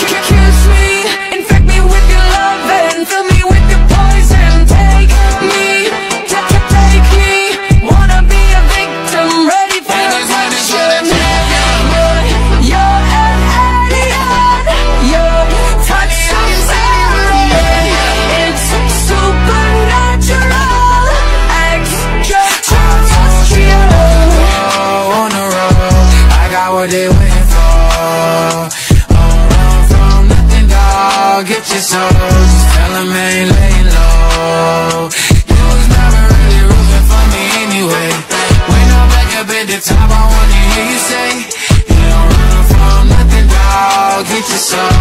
Kiss me, infect me with your love and fill me with your poison. Take me, take me, wanna be a victim, ready for action. You're an alien, your touch is alien. It's supernatural, extraterrestrial. Oh, on the road, I got what they waiting for. Get your soul, just tell them I ain't laying low. You was never really rooting for me anyway. When I'm back up at the top, I wanna hear you say, you don't run from nothing, dog. Get your soul.